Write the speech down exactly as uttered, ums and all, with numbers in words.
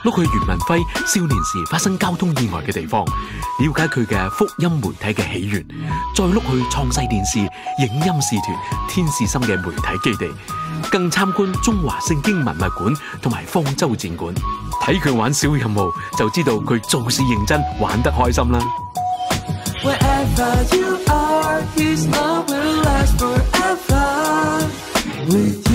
碌去袁文輝少年時發生交通意外嘅地方，了解佢嘅福音媒體嘅起源，再碌去創世電視影音使團天使心嘅媒體基地，更參觀中華聖經文物館同埋方舟展館。睇佢玩小任務，就知道佢做事認真，玩得開心啦。Wherever you are, His love will last forever with